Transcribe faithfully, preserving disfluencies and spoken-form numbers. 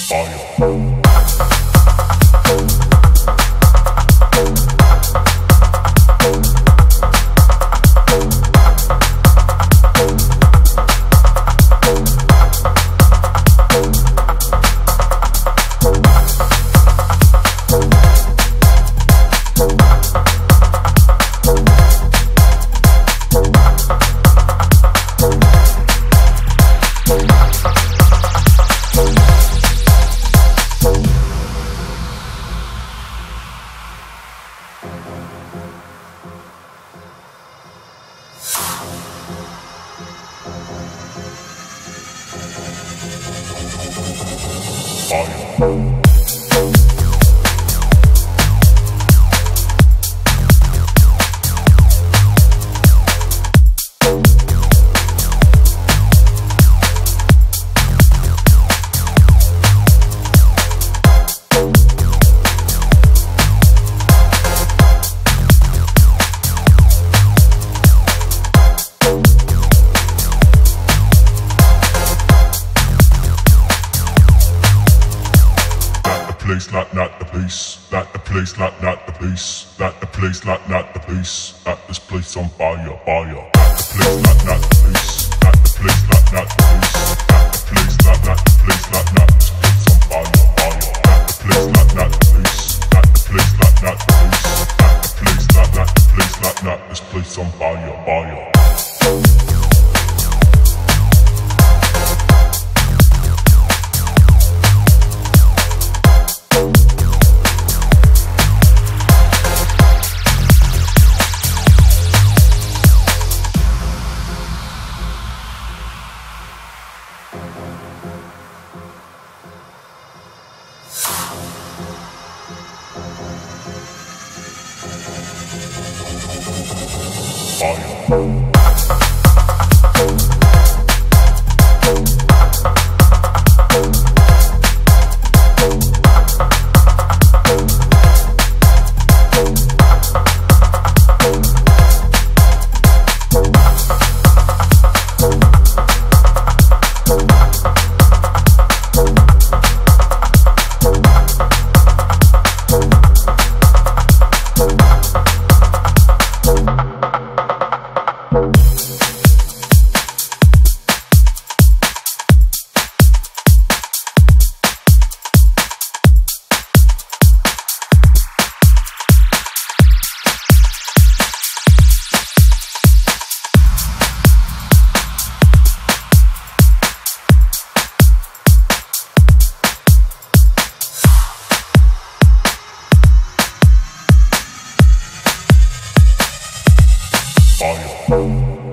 place, not not the place, not the place, not not the place, not the place, not not the place, not this place on fire, fire. Not the place, not not the place, not the place, not not the place, not the place, not not the place, not not this place on fire, fire. Not the place, not not the place, not the place, not not the place, not the place, not not the place, not not this place on fire, fire. Fire. Fire.